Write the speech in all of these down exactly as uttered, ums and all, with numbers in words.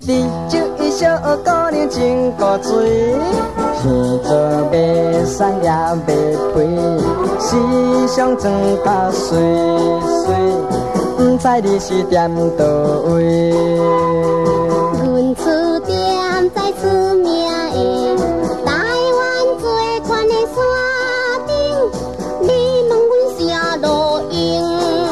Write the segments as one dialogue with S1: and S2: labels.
S1: 你这一小姑娘真古锥，天做袂散也袂飞，时常装甲水水，不知你是踮倒位。
S2: 阮厝踮在出名的台湾最宽的山顶，你问阮啥路用？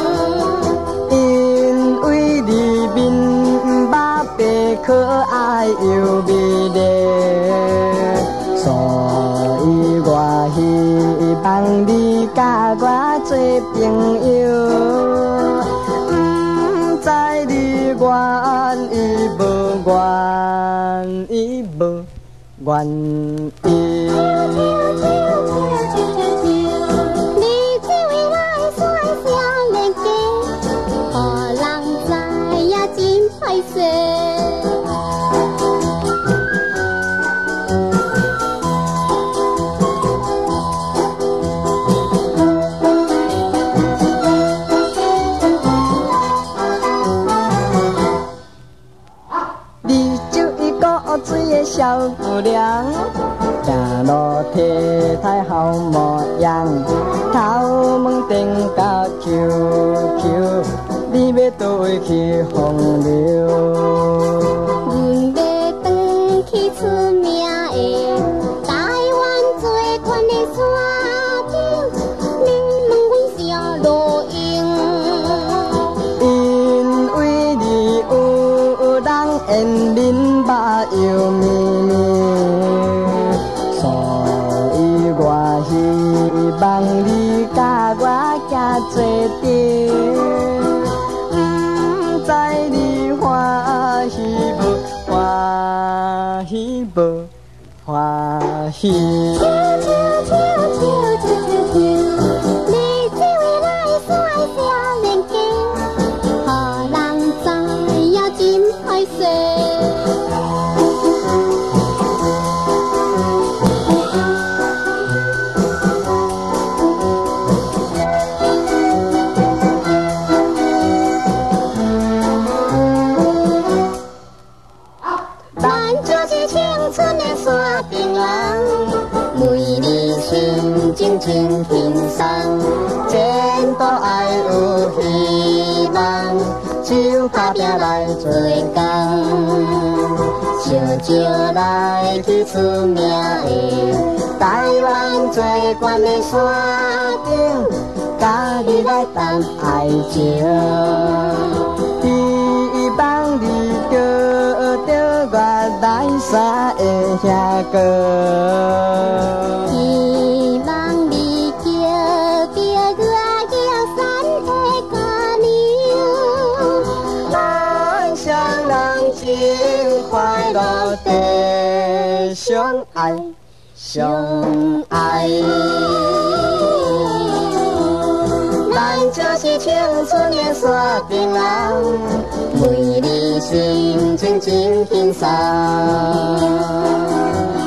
S1: 因为你面目白可爱又美丽，所以我希望你甲我做朋友。不知你愿意无愿意无愿意？
S2: 你这位来帅少年家，予人知影真歹势。
S1: 水的小姑娘，行路体态好模样，头毛顶甲 Q Q， 你要倒位去风流？
S2: 阮要转去出名的台湾最宽的山顶，你问阮啥路用？
S1: 因为你有人缘面目又绵绵，所以我希望你甲我行做阵，不知你欢喜无欢喜无欢喜。
S2: 你这位来帅少年家，予人知影真歹势。真真轻松，前途爱有希望，手打拼来做工，烧酒来去出名的台湾最悬的山顶，甲你来谈爱情，希望你叫着我来三个兄哥。快乐地相爱，相爱。咱就是青春的山顶人，为你心情真轻松。